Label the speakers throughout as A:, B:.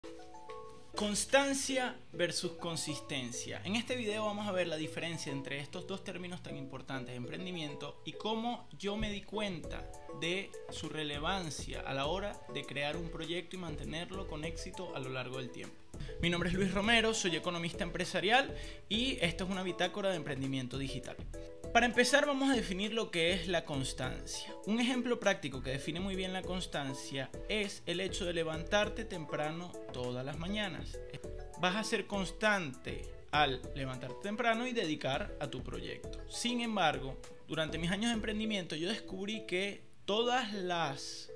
A: Constancia versus consistencia. En este video vamos a ver la diferencia entre estos dos términos tan importantes, emprendimiento, y cómo yo me di cuenta de su relevancia a la hora de crear un proyecto y mantenerlo con éxito a lo largo del tiempo. Mi nombre es Luis Romero, soy economista empresarial y esto es una bitácora de emprendimiento digital. Para empezar, vamos a definir lo que es la constancia. Un ejemplo práctico que define muy bien la constancia es el hecho de levantarte temprano todas las mañanas. Vas a ser constante al levantarte temprano y dedicar a tu proyecto. Sin embargo, durante mis años de emprendimiento yo descubrí que todas las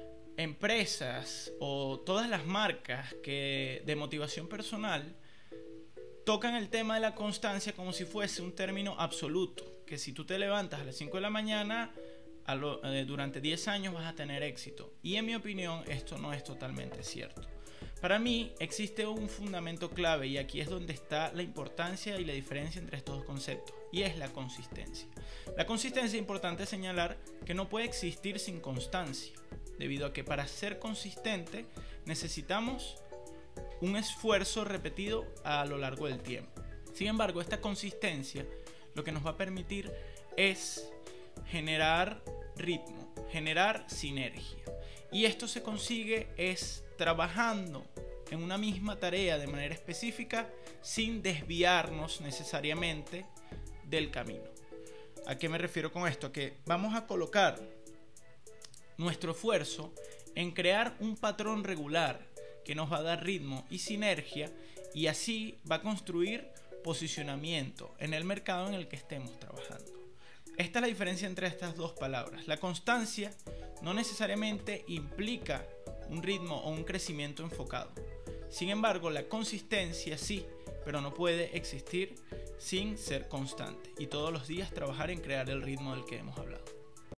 A: empresas o todas las marcas de motivación personal tocan el tema de la constancia como si fuese un término absoluto, que si tú te levantas a las 5 de la mañana durante 10 años vas a tener éxito. Y en mi opinión esto no es totalmente cierto. Para mí existe un fundamento clave y aquí es donde está la importancia y la diferencia entre estos dos conceptos, y es la consistencia. La consistencia es importante señalar que no puede existir sin constancia, debido a que para ser consistente necesitamos un esfuerzo repetido a lo largo del tiempo. Sin embargo, esta consistencia lo que nos va a permitir es generar ritmo, generar sinergia. Y esto se consigue trabajando en una misma tarea de manera específica sin desviarnos necesariamente del camino. ¿A qué me refiero con esto? Que vamos a colocar nuestro esfuerzo en crear un patrón regular que nos va a dar ritmo y sinergia, y así va a construir posicionamiento en el mercado en el que estemos trabajando. Esta es la diferencia entre estas dos palabras. La constancia no necesariamente implica un ritmo o un crecimiento enfocado. Sin embargo, la consistencia sí, pero no puede existir sin ser constante y todos los días trabajar en crear el ritmo del que hemos hablado.